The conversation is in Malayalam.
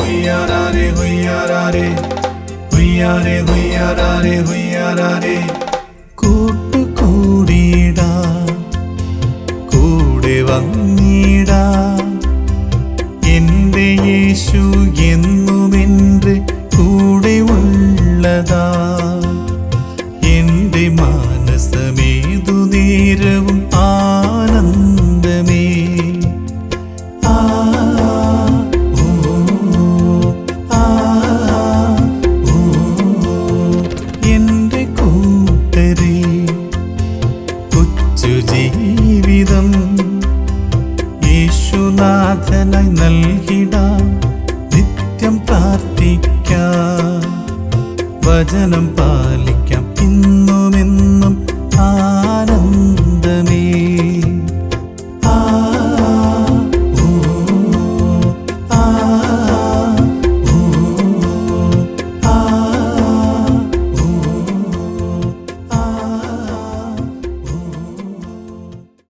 ഹുയ്യാറാരേ ഹുയ്യാറാരേ ഹുയ്യാരേ ഹുയ്യാറാരേ ഹുയ്യാറാരേ. കൂട്ടുകൂടിയിടാ കൂടെ വന്നിടാ എൻ്റെ യേശു എന്നുമെൻ്റെ കൂടെ ഉള്ളതാ. എൻ്റെ മാനസമേതു നേരവും ആനന്ദമേ. എൻ്റെ കൂട്ടരെ കൊച്ചു ജീവിതം യേശുനാഥനായി നൽകിടാം. നിത്യം പ്രാർത്ഥിക്കാം, വചനം